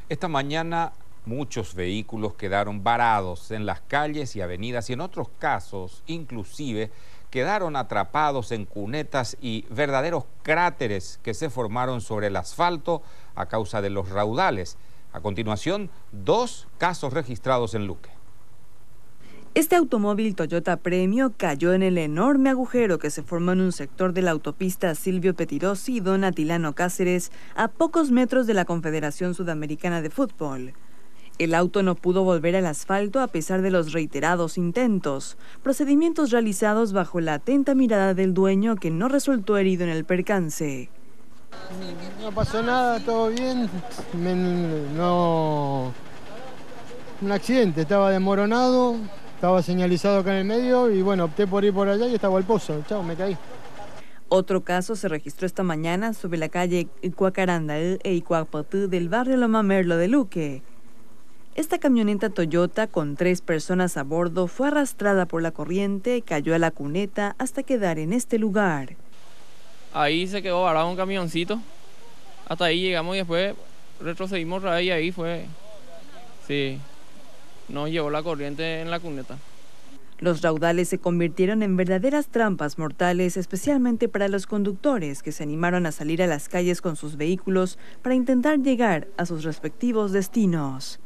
Esta mañana muchos vehículos quedaron varados en las calles y avenidas y en otros casos inclusive quedaron atrapados en cunetas y verdaderos cráteres que se formaron sobre el asfalto a causa de los raudales. A continuación, 2 casos registrados en Luque. Este automóvil Toyota Premio cayó en el enorme agujero que se formó en un sector de la autopista Silvio Pettirossi y Don Atilano Cáceres, a pocos metros de la Confederación Sudamericana de Fútbol. El auto no pudo volver al asfalto a pesar de los reiterados intentos, procedimientos realizados bajo la atenta mirada del dueño, que no resultó herido en el percance. No pasó nada, todo bien. Un accidente, estaba desmoronado. Estaba señalizado acá en el medio y bueno, opté por ir por allá y estaba el pozo. Chao, me caí. Otro caso se registró esta mañana sobre la calle Icuacaranda e Icuapatú del barrio Loma Merlo de Luque. Esta camioneta Toyota con 3 personas a bordo fue arrastrada por la corriente, cayó a la cuneta hasta quedar en este lugar. Ahí se quedó varado un camioncito. Hasta ahí llegamos y después retrocedimos ahí fue. Sí. Nos llevó la corriente en la cuneta. Los raudales se convirtieron en verdaderas trampas mortales, especialmente para los conductores que se animaron a salir a las calles con sus vehículos para intentar llegar a sus respectivos destinos.